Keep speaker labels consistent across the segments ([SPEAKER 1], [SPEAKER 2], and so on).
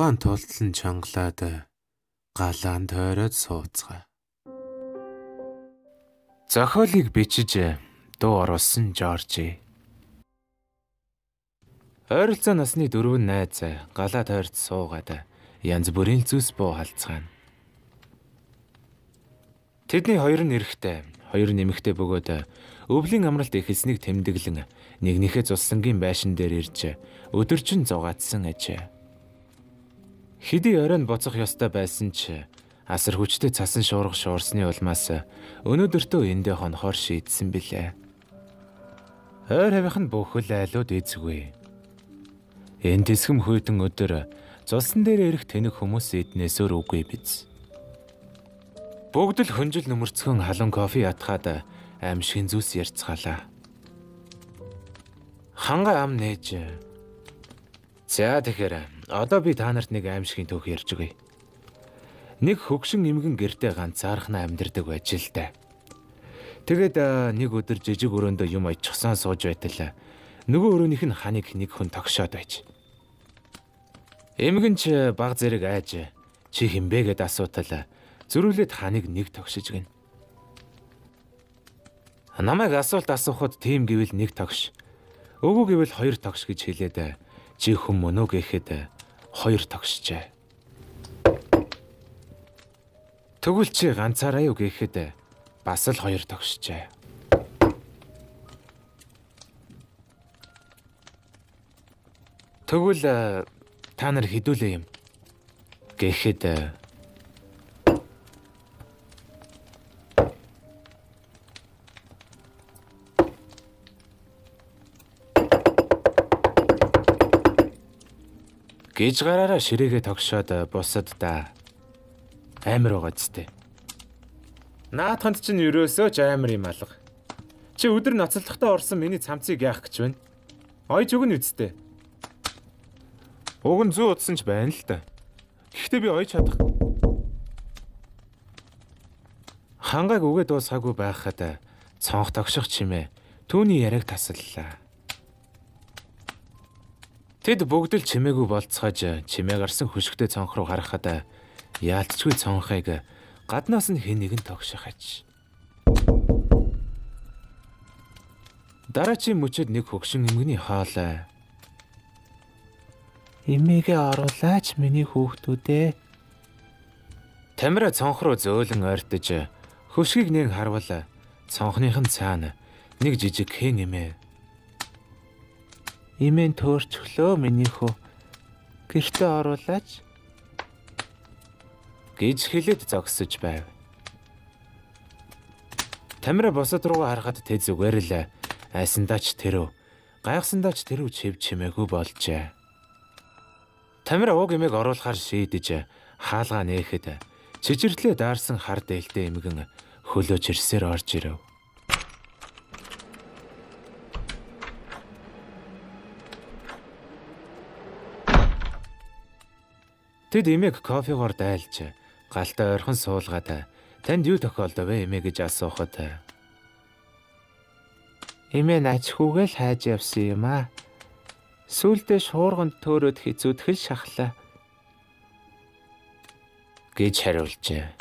[SPEAKER 1] Ногоон тултлан чангалаад галаан тойроод сууцгаа. Зохиолыг бичиж дуу оруулсан Жоржи. Ойролцоо насны дөрвөн найз галаа тойрд суугаад янз бүрийн зүс буу халцгаана. Тэдний хоёр нь эрэхтэй, хоёр нэмэгтэй бөгөөд өвлийн амралт эхэлснийг тэмдэглэн нэгнийхээ цуслангийн байшин дээр ирж өдөржин зугаатсан ажээ. Хэдий оройн боцох ёстой байсан ч асар хүчтэй цасан шуурга шуурсны улмаас өнөөдөртөө эндээ хонохоор шийдсэн билээ. Ойр хавийнх нь бүхэл айлууд эзгүй. Энэ тэсгэм хүйтэн өдөр цусан дээр ирэх тэнэг хүмүүс эднээсөөр үгүй биз. Бүгд л хөнжил нөмөрцгөн халуун кофе ятгаад аимшигын зүс ярьцгаалаа. Ханга ам нээж. За тэгэхээр одоо би та нарт нэг аимшигын түүх ярьж өгье. Нэг хөгшин эмгэн гэртээ ганцаархнаа амьдардаг байж л да. Тэгээд нэг өдөр жижиг өрөөндөө юм очихсан сууж байтал нөгөө өрөөнийх нь ханыг нэг хүн тогшоод байж. Эмгэн ч баг зэрэг айж чи хинбэ гэд асуутал зөрүүлээд ханыг нэг тогшиж гин. Намайг асуухад тийм гэвэл нэг тогш. Өвөө гэвэл хоёр тогш гэж хэлээд чи хүн мөн үү гэхэд хоёр тогшжээ. Тэгвэл чи ганцаараа юу гэхэд бас л хоёр тогшжээ. Тэгвэл та нар хідүүлээ юм гэхэд гэж гараараа ширээгээ тогшоод бусад да амар байгаа зү. Наадханд чинь ерөөсөө ч амар юм алга. Чи өдөр ноцлохдоо орсон миний цамцыг яах гэж байна? Ойж өгнө үсттэй. Уг нь зүү утсан ч байна л да. Гэхдээ би ойж чадах. Хангааг үгээ дуусаагүй байхад цонх тогших чимээ түүний яриаг тасаллаа. Тэд бүгд л чимээгүй болцоож чимээ гарсан хөшгтэй цонх руу гарахад яалтчгүй цонхыг гаднаас нь хэн нэгэн тогших аж. Дараачийн мөчөд нэг хөгшин эмгэний хоолой. Эмээгээ оруулаач миний хүүхдүүдээ. Тамира цонх руу зөөлөн ойртож хөшгийг нэг харвал цонхныхын цаана нэг жижиг хэн эмээ. Имэн төөрчлөө миний хүү. Гэртээ оруулаач гэж хэлээд зогсож байв. Тамира босод руу харахад тэ зүгээр л айсандаач тэрв, гайхсандаач тэрв чив чимээгүй болжээ. Тамира уг эмээг оруулахаар шийдэж хаалгаа нээхэд чичирдлээ даарсан хар дээлтэй эмгэн хөлөөж ирсээр орж ирэв. Тэд эмээг кофегоор дайлж галтай ойрхон суулгаад танд юу тохиолдов вэ эмээ гэж асуухад эмээ нач хүүгээл хайж явсан юм аа. Сүүлдээ шуурганд төөрөөд хизүүдхэл шахлаа гэж хариулжээ.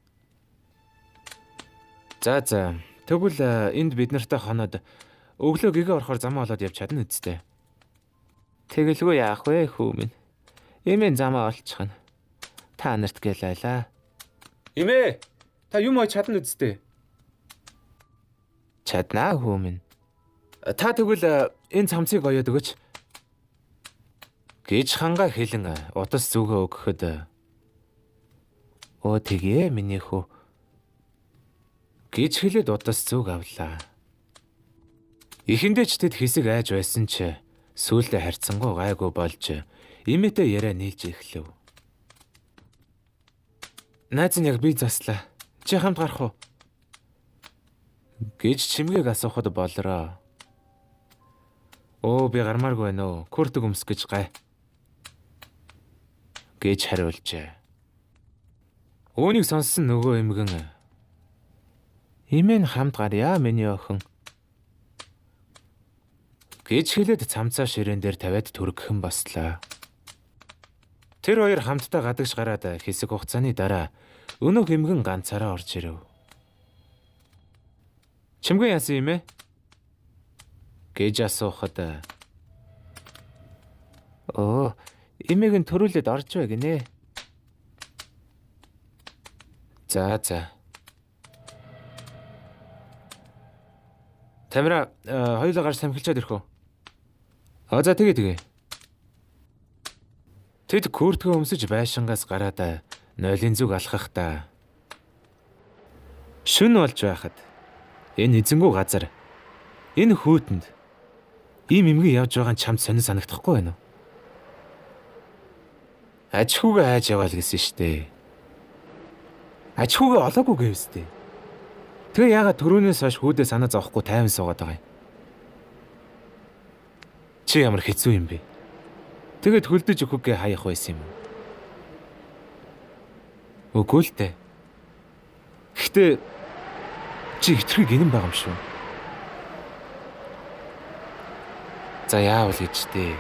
[SPEAKER 1] За тэгвэл энд бид нартай хоноод өглөө гэгээ орохоор замаа олоод явж чадна үсттэй. Тэгэлгүй яах вэ хүү минь? Эмээ замаа олчихно. Та нарт гэлайлаа. Эмээ, та юм ойч чадна үсттэй. Чаднаа хүү минь. Та тэгвэл энэ цамцыг оёод өгөөч. Гэж хангаа хэлэн утас зүгөө өгөхөд оо тэгээ миний хүү гэж хэлээд утас зүг авлаа. Эхэндээ ч тэд хэсэг айж байсан ч сүүлдээ харьцангуй гайгүй болж эмээтэй яриа нийлж эхлэв. Найз нь яг би заслаа. Чи хамт гарах уу? Гэж чимгээг асуухад болроо. Оо би гармааргүй байна уу? Күртэг өмс гэж гай. Гэж хариулжээ. Үүнийг сонссон нөгөө эмгэн эмээ хамт гарья миний охин гэж хэлээд цамцаа ширээн дээр тавиад түргхэн бослоо. Тэр хоёр хамтдаа гадагш гараад хэсэг хугацааны дараа өнөөх эмгэн ганцаараа орж ирэв. Чимгүй яасан юм ээ? Гэж асуухад эмээг нь төрүүлээд орж бай гинэ. За. Тамира хоёулаа гарч самхилчаад ирэх үү? За тэгээ. Тэд күртгөө өмсөж байшингаас гараад нойлын зүг алхахдаа шүн болж байхад энэ эзэнгүү газар энэ хүүтэнд ийм эмгэн явж байгаа нь чамд сонир санагдахгүй байна уу? Аж ахуйгаа хайж яваал гэсэн штэ. Аж ахуйгаа олоогүй гэвстэй. Тэгээ яагаад төрөөнөөс хойш хүүдээ санаа зовхгүй тайван суугаад байгаа юм? Чи ямар хэцүү юм бэ? Тэгээд хөлдөж өгөхгээ хаях байсан юм уу? Үгүй л дээ. Гэхдээ чи хитрхи гинэн байгаа юм шүү. За яавал гэжтэй.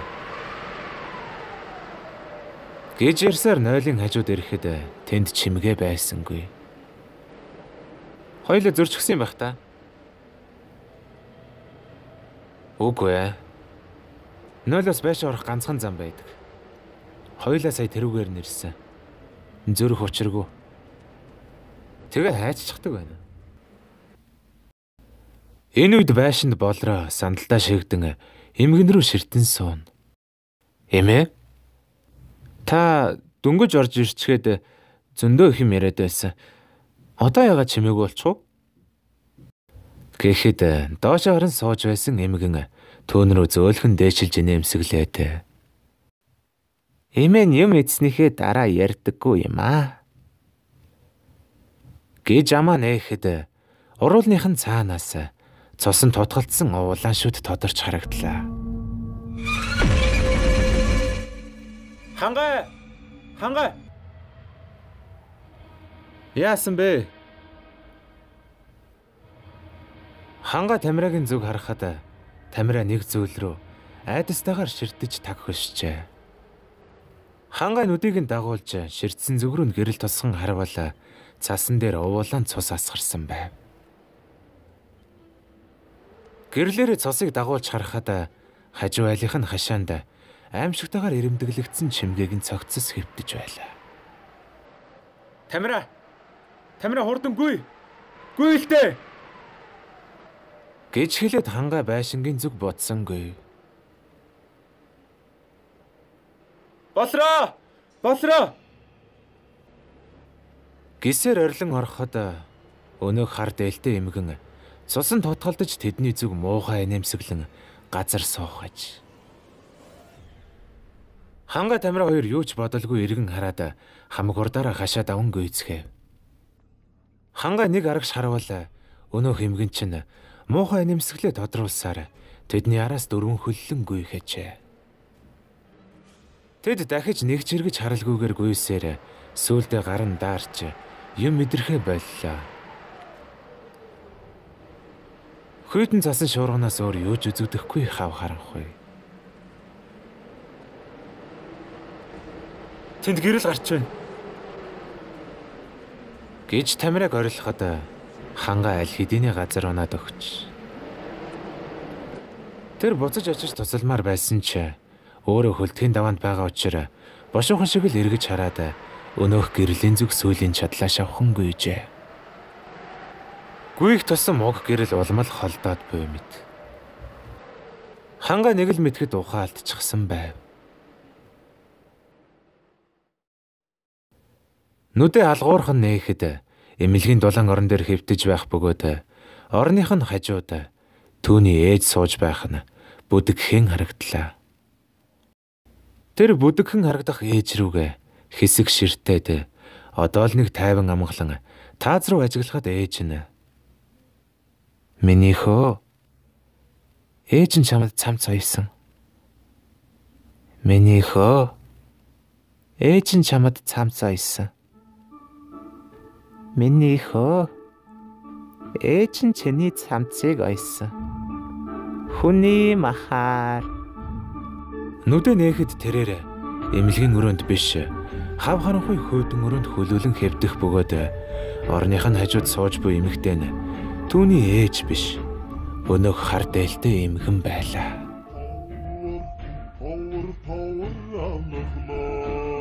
[SPEAKER 1] Гэж ярьсаар нойлын хажууд ирэхэд тэнд чимгээ байсангүй. Хоёулаа зөрчихсөн байх та. Үгүй ээ. Нойлоос байшаа орох ганцхан зам байдаг. Хоёулаа сая тэрүүгээр нэрсэн. Зөрөх учиргүй. Тэгээ хайччихдаг байна. Энэ үед байшинд болроо сандалтаа шигдэн эмгэн рүү ширтэн суун. Эмээ? Та дөнгөж орж ирчгээд зөндөө их юм яриад байсан. Одоо яагаад чимээгүй болчихов? Гэхэд доошоо харан сууж байсан эмгэн түүн рүү зөөлхөн дээшилж инээмсэглээд. Эмээ нь юм эцснийхээ дараа ярьдаггүй юм аа. Гэж амаа нээхэд уруулныхын цаанаас цосон тутгалцсан уулаан шүд тодорч харагдлаа. Хангай. Яасан бэ? Ханга Тамирагийн зүг харахад Тамира нэг зүйл рүү айдастайгаар ширтэж таг хөшжээ. Ханга нүдийг нь дагуулж ширтсэн зүг рүү гэрэл тосгон харвал цасан дээр уулаан цус асгарсан байв. Гэрлээрээ цосыг дагуулж харахад хажуу айлынх нь хашаанд аимшигтайгаар ирэмдэглэгдсэн чимгээг нь цогцос хэвтэж байлаа. Тамира хурдан гүйе л дээ. Гэж хэлээд ханга байшингийн зүг бодсонгүй. Болроо! Гисээр орилон ороход өнөөх хар дээлтэй эмгэн цусан тутгалдаж тэдний зүг муухай инээмсэглэн газар суухаж. Ханга Тамира хоёр юу ч бодолгүй эргэн хараад хамаг урдаараа хашаа даван гүйцгээв. Ханга нэг арагш харвал өнөөх эмгэн чинь муухай нэмсгэлээ тодруулсаар тэдний араас дөрвөн хөллөн гүйхэжээ. Тэд дахиж нэг чиргэж харалгүйгээр гүйсээр сүүлдээ гарын даарч юм мэдрэхэ боллоо. Хүйтэн цасан шуурганаас өөр юу ч үзэгдэхгүй хав харанхуй. Тэнд гэрэл гарч байна. Гэж Тамираг орилоход ханга аль хэдийн газар унаад өгч. Тэр буцаж очиж тусалмаар байсан ч өөрөө хөлтгийн даваанд байгаа учраас бошуухан шиг л эргэж хараад өнөөх гэрлийн зүг сүүлийн чадлаа шавхан гүйжээ. Гүйх тусан мог гэрэл улмал холдоод буй мэт. Ханга нэг л мэдхэд ухаан алдчихсан байв. Нүдэ алгуурхан нээхэд эмнэлгийн дулаан орон дээр хэвтэж байх бөгөөд орных нь хажууд түүний ээж сууж байх нь бүдэгхэн харагдлаа. Тэр бүдэгхэн харагдах ээж рүүгээ хэсэг ширтээд одоо л нэг тайван амгалан тааз руу ажиглахад ээж нь "Минийхөө ээж нь чамд цамц оёсон. Минийхөө ээж нь чамд цамц оёсон. Минийхөө ээж нь чиний цамцыг ойсон. Хүний махаар." Нүдэ нээхэд тэрээр эмнэлгийн өрөөнд биш Хав харанхуй хөөдөн өрөөнд хөлөөлөн хэвдэх бөгөөд орных нь хажууд сууж буй эмэгтэй нь түүний ээж биш. Өнөөх хар дээлтэй эмгэн байлаа.